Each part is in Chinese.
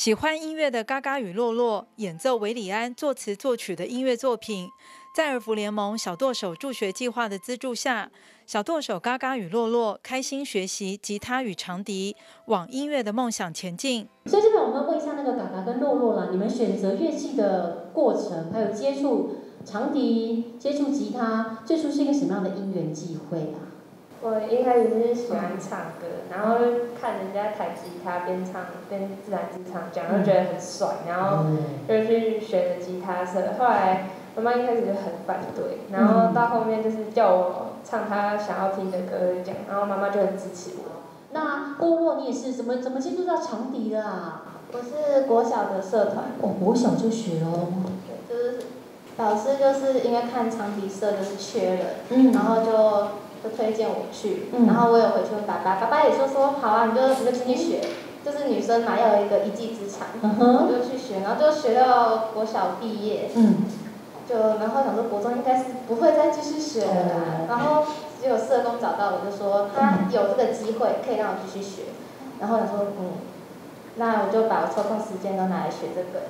喜欢音乐的嘎嘎与洛洛演奏韦礼安作词作曲的音乐作品，在儿福联盟小舵手助学计划的资助下，小舵手嘎嘎与洛洛开心学习吉他与长笛，往音乐的梦想前进。 所以这边我们问一下那个嘎嘎跟洛洛啦，你们选择乐器的过程，还有接触长笛、接触吉他，最初是一个什么样的因缘际会啊？ 我一开始是喜欢唱歌，然后看人家弹吉他边唱边自弹自唱，这样就觉得很帅，然后就去学了吉他社。后来妈妈一开始就很反对，然后到后面就是叫我唱她想要听的歌这样，然后妈妈就很支持我。 那洛洛你也是怎么接触到长笛的啊？ 我是国小的社团。 哦，国小就学哦。 对，就是老师就是因为看长笛社就是缺人，然后就推荐我去，然后我有回去问爸爸，爸爸也说好啊，你就进去学，就是女生嘛要有一技之长，我就去学，然后就学到国小毕业，然后想说国中应该是不会再继续学了啦，然后只有社工找到我就说他有这个机会可以让我继续学，然后我说那我就把我抽空时间都拿来学这个。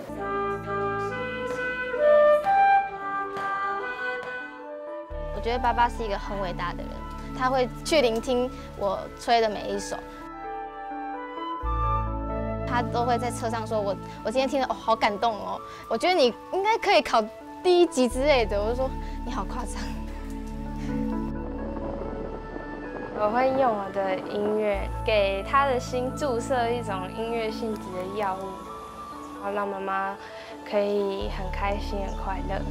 我觉得爸爸是一个很伟大的人，他会去聆听我吹的每一首，他都会在车上说我今天听了好感动哦，我觉得你应该可以考第1级之类的，我就说你好夸张。 我会用我的音乐给他的心注射一种音乐性质的药物，然后让妈妈可以很开心很快乐。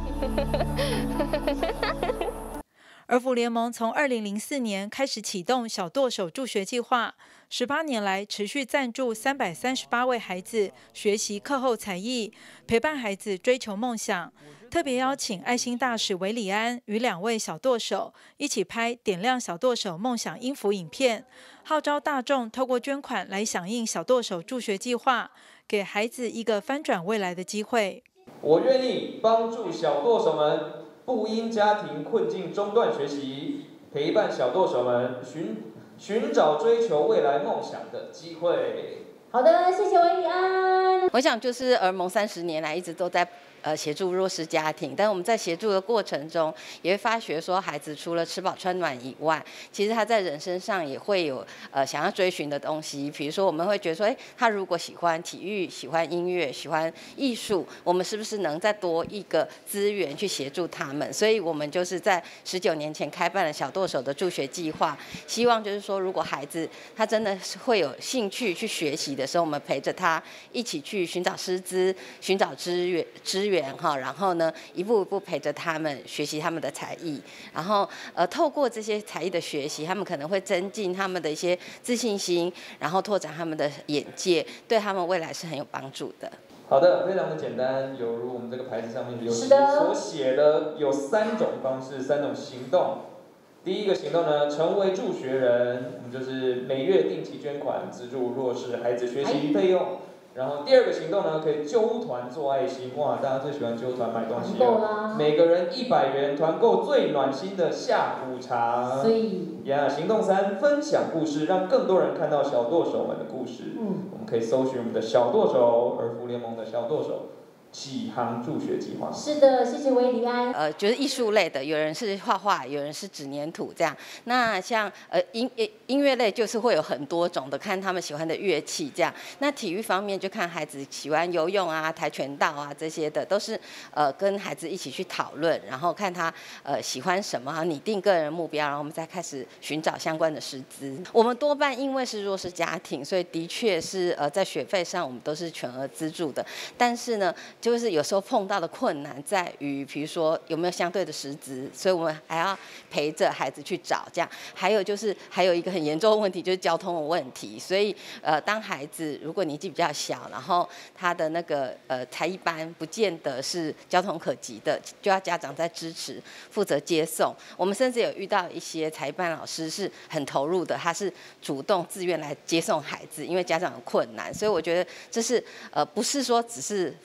儿福联盟从2004年开始启动小舵手助学计划，18年来持续赞助338位孩子学习课后才艺，陪伴孩子追求梦想。特别邀请爱心大使韦礼安与2位小舵手一起拍点亮小舵手梦想音符影片，号召大众透过捐款来响应小舵手助学计划，给孩子一个翻转未来的机会。 我愿意帮助小舵手们不因家庭困境中断学习，陪伴小舵手们寻找追求未来梦想的机会。 好的，谢谢韦礼安。 我想就是儿盟30年来一直都在协助弱势家庭，但我们在协助的过程中，也会发觉说，孩子除了吃饱穿暖以外，其实他在人生上也会有想要追寻的东西。比如说，我们会觉得说，他如果喜欢体育、喜欢音乐、喜欢艺术，我们是不是能再多一个资源去协助他们？所以我们就是在19年前开办了小舵手的助学计划，希望就是说，如果孩子他真的是会有兴趣去学习的时候，我们陪着他一起去寻找师资、寻找资源哈，然后呢，一步一步陪着他们学习他们的才艺，然后透过这些才艺的学习，他们可能会增进他们的一些自信心，然后拓展他们的眼界，对他们未来是很有帮助的。 好的，非常的简单，有如我们这个牌子上面所写的，有3种方式，3种行动。第一个行动呢，成为助学人，我们就是每月定期捐款资助弱势孩子学习费用。然后第2个行动呢，可以揪团做爱心，哇，大家最喜欢揪团买东西了，每个人100元，团购最暖心的下午茶。 所以行动3，分享故事，让更多人看到小舵手们的故事。我们可以搜寻我们的小舵手，儿福联盟的小舵手启航助学计划。 是的，谢谢韦礼安。 就是艺术类的，有人是画画，有人是纸黏土这样。那像音乐类就是会有很多种的，看他们喜欢的乐器这样。那体育方面就看孩子喜欢游泳啊、跆拳道啊这些的，都是跟孩子一起去讨论，然后看他喜欢什么，拟定个人目标，然后我们再开始寻找相关的师资。我们多半因为是弱势家庭，所以的确是在学费上我们都是全额资助的，但是呢。就是有时候碰到的困难在于，比如说有没有相对的师资，所以我们还要陪着孩子去找这样。还有就是还有一个很严重的问题就是交通的问题，所以当孩子如果年纪比较小，然后他的那个才艺班不见得是交通可及的，就要家长在支持负责接送。我们甚至有遇到一些才艺班老师是很投入的，他是主动自愿来接送孩子，因为家长有困难，所以我觉得这是不是说只是付学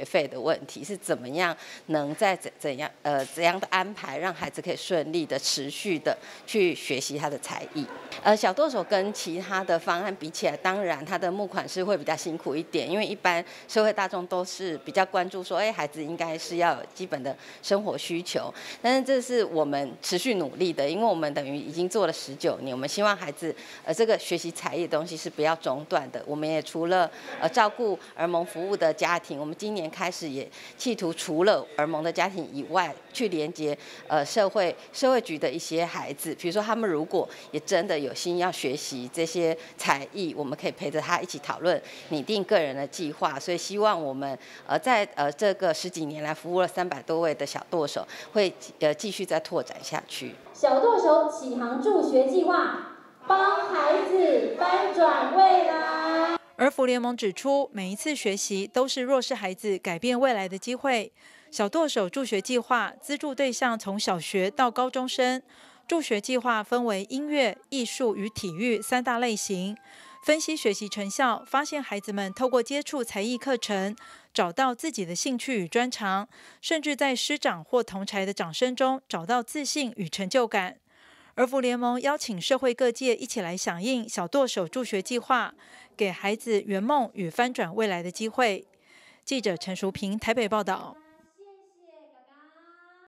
学费的问题，是怎么样能在怎样的安排，让孩子可以顺利的持续的去学习他的才艺。小剁手跟其他的方案比起来，当然他的募款是会比较辛苦一点，因为一般社会大众都是比较关注说，孩子应该是要有基本的生活需求。但是这是我们持续努力的，因为我们等于已经做了19年，我们希望孩子这个学习才艺的东西是不要中断的。我们也除了照顾儿盟服务的家庭，我们今年开始也企图除了儿盟的家庭以外，去连接社会局的一些孩子，比如说他们如果也真的有心要学习这些才艺，我们可以陪着他一起讨论拟定个人的计划。所以希望我们在这个10几年来服务了300多位的小剁手，会继续再拓展下去。 小剁手启航助学计划，帮孩子翻转未来。 儿福联盟指出，每一次学习都是弱势孩子改变未来的机会。小剁手助学计划资助对象从小学到高中生，助学计划分为音乐、艺术与体育3大类型。分析学习成效，发现孩子们透过接触才艺课程，找到自己的兴趣与专长，甚至在师长或同儕的掌声中找到自信与成就感。儿福联盟邀请社会各界一起来响应小剁手助学计划，给孩子圆梦与翻转未来的机会。记者陈淑平台北报道。